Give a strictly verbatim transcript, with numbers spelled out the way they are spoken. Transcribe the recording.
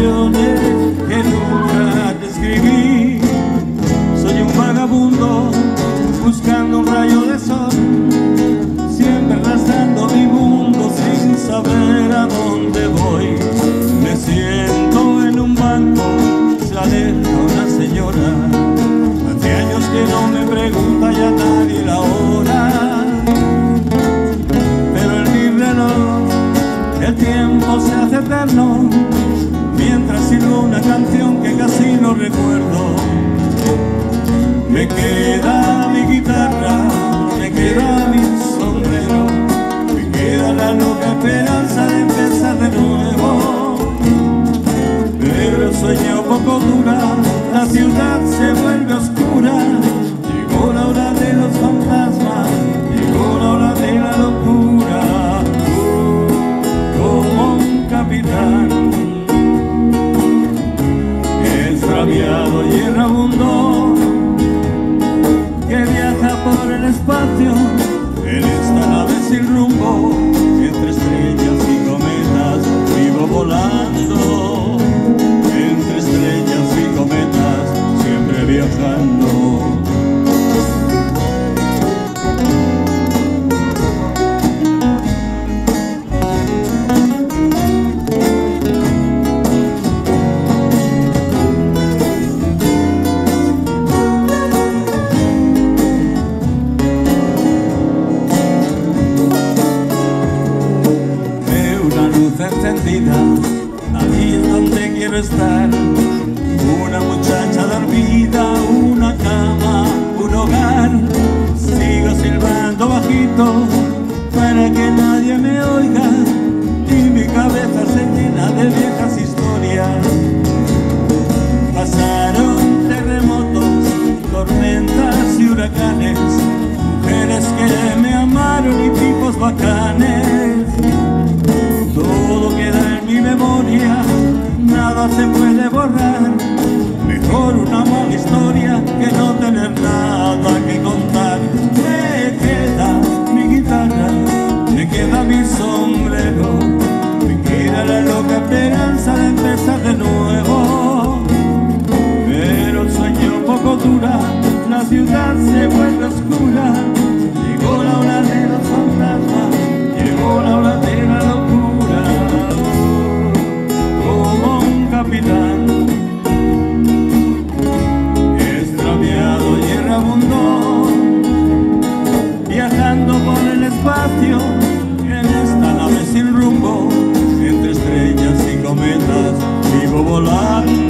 emociones que nunca te escribí. Soy un vagabundo buscando un rayo de sol, siempre arrastrando mi mundo sin saber a dónde voy. Me siento en un banco, se aleja una señora, hace años que no me pregunta ya nadie la hora, pero en mi reloj el tiempo se hace eterno, mientras silbo una canción que casi no recuerdo. Me queda mi guitarra, me queda mi sombrero, me queda la loca esperanza de empezar de nuevo. Pero el sueño poco dura, la ciudad se vuelve oscura, llegó la hora de los fantasmas, llegó la hora de la locura. Como un capitán extraviado y errabundo que viaja por el espacio en esta nave sin rumbo, entre estrellas y cometas vivo volando, entre estrellas y cometas siempre viajando. Encendida, ahí es donde quiero estar. Una muchacha dormida, una cama, un hogar. Sigo silbando bajito para que nadie me oiga, y mi cabeza se llena de viejas historias. Pasaron terremotos, tormentas y huracanes, mujeres que me amaron y tipos bacanes. Todo queda en mi memoria, nada se puede borrar. Mejor una mala historia que no tener nada que contar. Me queda mi guitarra, me queda mi sombrero, me queda la loca esperanza de empezar de nuevo. Pero el sueño poco dura, la ciudad se vuelve oscura. Llegó la hora de los fantasmas, llegó la hora de la locura. Como un capitán extraviado y errabundo, viajando por el espacio en esta nave sin rumbo, entre estrellas y cometas vivo volando.